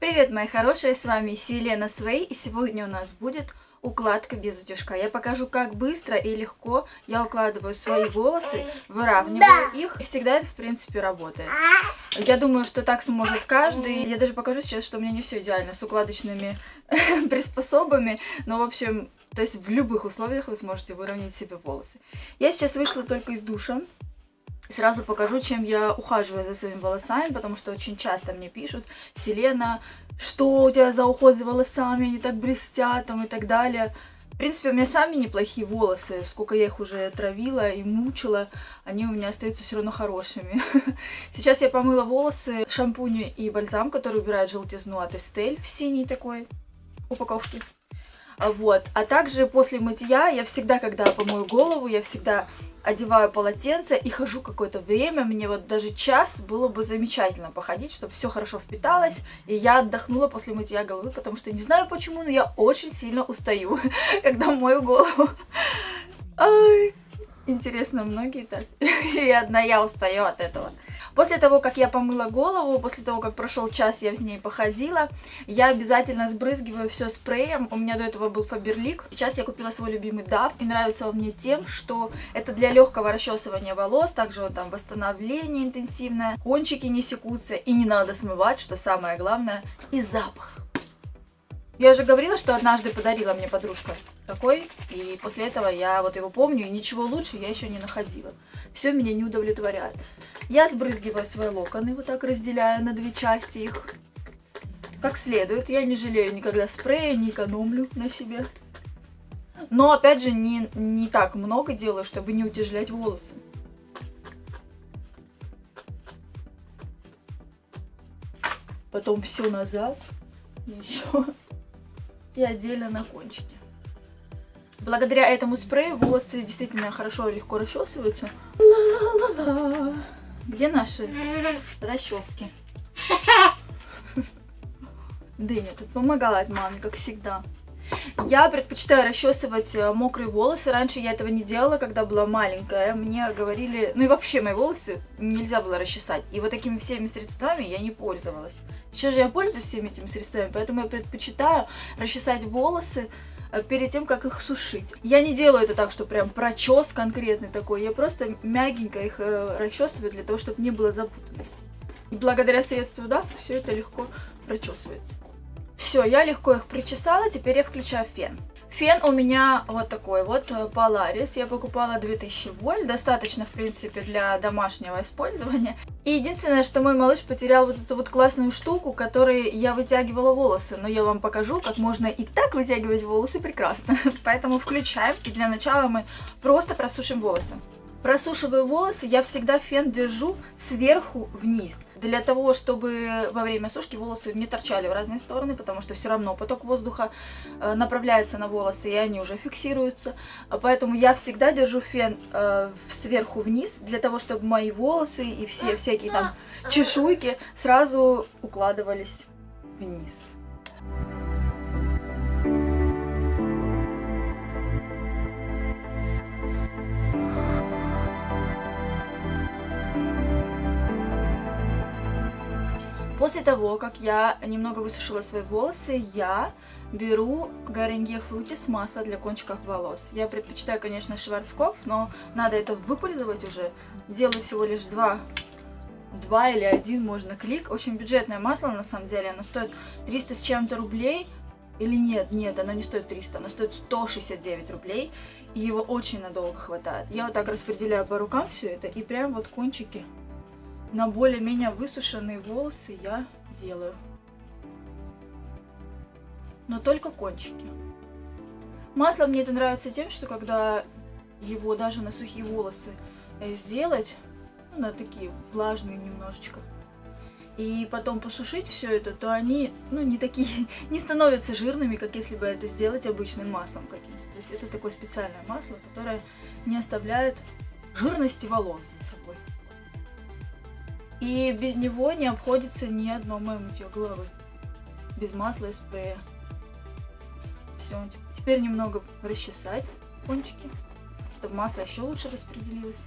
Привет, мои хорошие, с вами Селена Свей, и сегодня у нас будет укладка без утюжка. Я покажу, как быстро и легко я укладываю свои волосы, выравниваю их, и всегда это, в принципе, работает. Я думаю, что так сможет каждый. Я даже покажу сейчас, что у меня не все идеально с укладочными приспособами, но, в общем, то есть в любых условиях вы сможете выровнять себе волосы. Я сейчас вышла только из душа. Сразу покажу, чем я ухаживаю за своими волосами, потому что очень часто мне пишут: Селена, что у тебя за уход за волосами, они так блестят, там, и так далее. В принципе, у меня сами неплохие волосы, сколько я их уже травила и мучила, они у меня остаются все равно хорошими. Сейчас я помыла волосы шампунь и бальзам, который убирает желтизну от Estelle в синей такой упаковке. Вот. А также после мытья я всегда, когда помою голову, я всегда одеваю полотенце и хожу какое-то время. Мне вот даже час было бы замечательно походить, чтобы все хорошо впиталось, и я отдохнула после мытья головы, потому что не знаю почему, но я очень сильно устаю, когда мою голову. Ай, интересно, многие так? Или одна я устаю от этого? После того, как я помыла голову, после того, как прошел час, я в ней походила, я обязательно сбрызгиваю все спреем. У меня до этого был Faberlic. Сейчас я купила свой любимый Dove, и нравится он мне тем, что это для легкого расчесывания волос, также вот там восстановление интенсивное, кончики не секутся, и не надо смывать, что самое главное, и запах. Я уже говорила, что однажды подарила мне подружка такой, и после этого я вот его помню, и ничего лучше я еще не находила. Все меня не удовлетворяет. Я сбрызгиваю свои локоны, вот так разделяя на две части их, как следует. Я не жалею никогда спрея, не экономлю на себе. Но, опять же, не так много делаю, чтобы не утяжелять волосы. Потом все назад, еще и отдельно на кончике. Благодаря этому спрею волосы действительно хорошо и легко расчесываются. Ла-ла-ла-ла. Где наши расчески? Дыня тут помогает маме, как всегда. Я предпочитаю расчесывать мокрые волосы. Раньше я этого не делала, когда была маленькая. Мне говорили, ну и вообще мои волосы нельзя было расчесать. И вот такими всеми средствами я не пользовалась. Сейчас же я пользуюсь всеми этими средствами, поэтому я предпочитаю расчесать волосы перед тем, как их сушить. Я не делаю это так, что прям прочес конкретный такой. Я просто мягенько их расчесываю для того, чтобы не было запутанности. И благодаря средству, да, все это легко прочесывается. Все, я легко их причесала, теперь я включаю фен. Фен у меня вот такой вот, Polaris. Я покупала 2000 вольт, достаточно, в принципе, для домашнего использования. И единственное, что мой малыш потерял вот эту вот классную штуку, которой я вытягивала волосы. Но я вам покажу, как можно и так вытягивать волосы прекрасно. Поэтому включаем, и для начала мы просто просушим волосы. Просушиваю волосы, я всегда фен держу сверху вниз, для того, чтобы во время сушки волосы не торчали в разные стороны, потому что все равно поток воздуха направляется на волосы, и они уже фиксируются. Поэтому я всегда держу фен сверху вниз, для того, чтобы мои волосы и все всякие там чешуйки сразу укладывались вниз. После того, как я немного высушила свои волосы, я беру Garnier Fructis масло для кончиков волос. Я предпочитаю, конечно, Шварцкопф, но надо это выпользовать уже. Делаю всего лишь два или один, можно клик. Очень бюджетное масло, на самом деле. Оно стоит 300 с чем-то рублей. Или нет, оно не стоит 300, оно стоит 169 рублей. И его очень надолго хватает. Я вот так распределяю по рукам все это, и прям вот кончики на более-менее высушенные волосы я делаю. Но только кончики. Масло мне это нравится тем, что когда его даже на сухие волосы сделать, ну, на такие влажные немножечко, и потом посушить все это, то они, ну, не становятся жирными, как если бы это сделать обычным маслом каким-то. То есть это такое специальное масло, которое не оставляет жирности волос за собой. И без него не обходится ни одно мое мытье головы. Без масла и спрея. Все. Теперь немного расчесать кончики, чтобы масло еще лучше распределилось.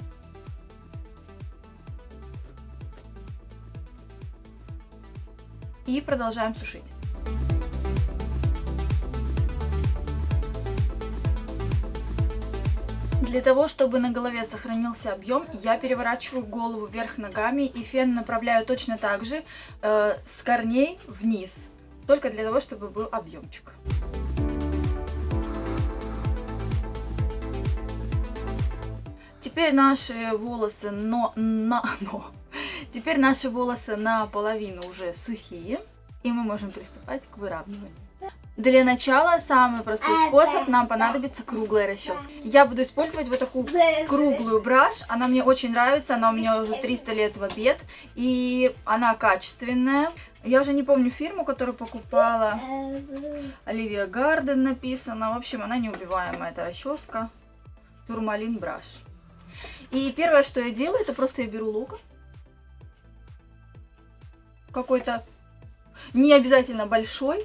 и продолжаем сушить. Для того, чтобы на голове сохранился объем, я переворачиваю голову вверх ногами и фен направляю точно так же с корней вниз, только для того, чтобы был объемчик. Теперь наши волосы, Теперь наши волосы наполовину уже сухие, и мы можем приступать к выравниванию. Для начала самый простой способ, нам понадобится круглая расческа. Я буду использовать вот такую круглую браш, она мне очень нравится, она у меня уже 300 лет в обед, и она качественная. Я уже не помню фирму, которую покупала, Оливия Гарден написано, в общем, она неубиваемая, эта расческа, Турмалин браш. И первое, что я делаю, это просто я беру локон, какой-то, не обязательно большой,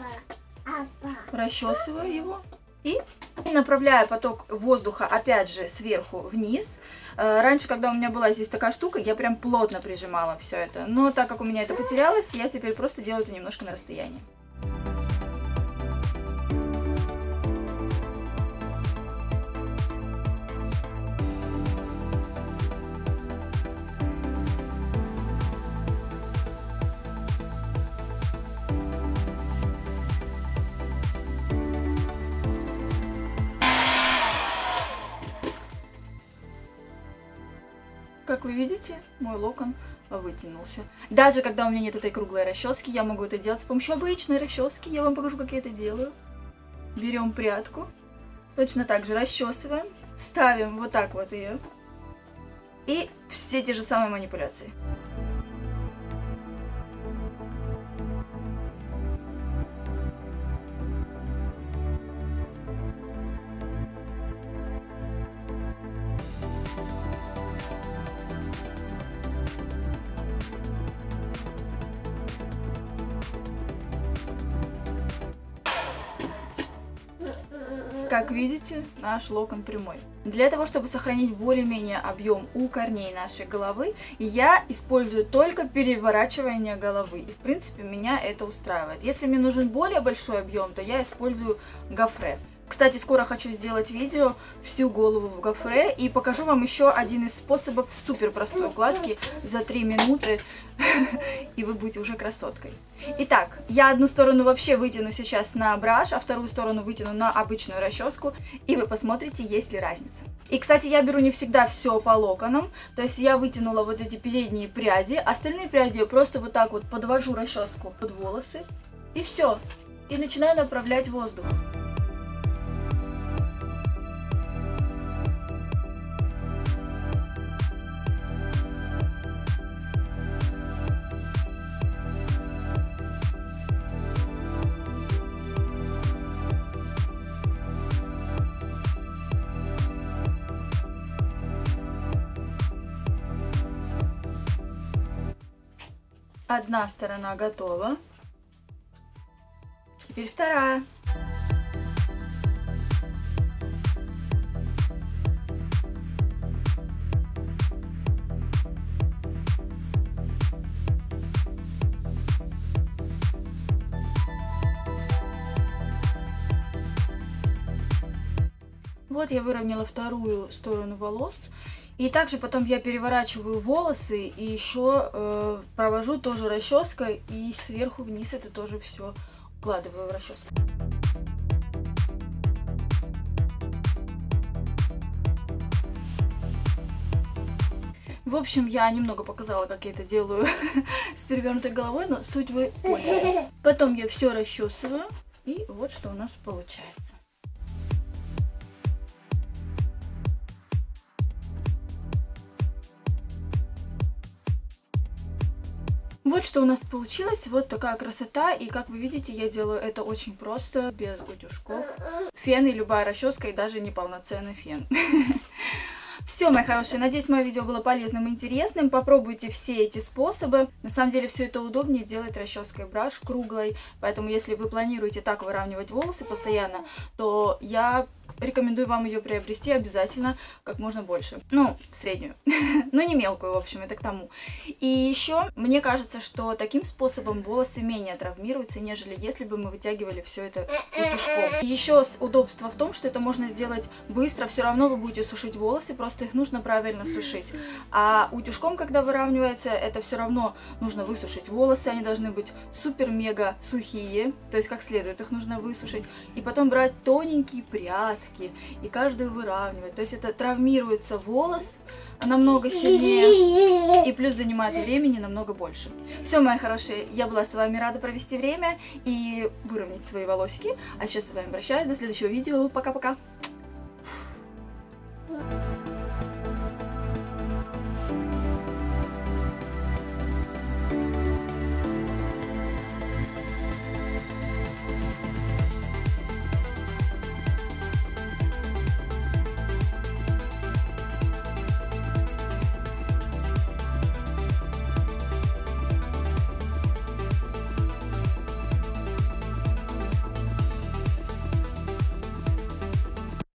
расчесываю его и направляю поток воздуха опять же сверху вниз. Раньше, когда у меня была здесь такая штука, я прям плотно прижимала все это, но так как у меня это потерялось, я теперь просто делаю это немножко на расстоянии. Как вы видите, мой локон вытянулся. Даже когда у меня нет этой круглой расчески, я могу это делать с помощью обычной расчески. Я вам покажу, как я это делаю. Берем прядку, точно так же расчесываем, ставим вот так вот ее. И все те же самые манипуляции. Как видите, наш локон прямой. Для того, чтобы сохранить более-менее объем у корней нашей головы, я использую только переворачивание головы. И, в принципе, меня это устраивает. Если мне нужен более большой объем, то я использую гофре. Кстати, скоро хочу сделать видео всю голову в гофре и покажу вам еще один из способов супер простой укладки за 3 минуты, и вы будете уже красоткой. Итак, я одну сторону вообще вытяну сейчас на браш, а вторую сторону вытяну на обычную расческу, и вы посмотрите, есть ли разница. И, кстати, я беру не всегда все по локонам, то есть я вытянула вот эти передние пряди, остальные пряди я просто вот так вот подвожу расческу под волосы, и все, и начинаю направлять воздух. Одна сторона готова. Теперь вторая. Вот я выровняла вторую сторону волос. И также потом я переворачиваю волосы и еще провожу тоже расческой, и сверху вниз это тоже все укладываю в расческу. В общем, я немного показала, как я это делаю с перевернутой головой, но суть вы поняли. Потом я все расчесываю, и вот что у нас получается. Вот что у нас получилось, вот такая красота, и как вы видите, я делаю это очень просто, без утюжков. Фен и любая расческа, и даже неполноценный фен. Все, мои хорошие, надеюсь, мое видео было полезным и интересным. Попробуйте все эти способы. На самом деле, все это удобнее делать расческой браш круглой. Поэтому, если вы планируете так выравнивать волосы постоянно, то я рекомендую вам ее приобрести обязательно как можно больше. Ну, среднюю. Ну, не мелкую, в общем, это к тому. И еще, мне кажется, что таким способом волосы менее травмируются, нежели если бы мы вытягивали все это утюжком. И еще удобство в том, что это можно сделать быстро, все равно вы будете сушить волосы, просто их нужно правильно сушить. А утюжком, когда выравнивается, это все равно нужно высушить волосы, они должны быть супер-мега сухие, то есть как следует их нужно высушить, и потом брать тоненькие прядки и каждую выравнивать. То есть это травмируется волос намного сильнее и плюс занимает времени намного больше. Все, мои хорошие, я была с вами рада провести время и выровнять свои волосики. А сейчас с вами прощаюсь, до следующего видео, пока-пока!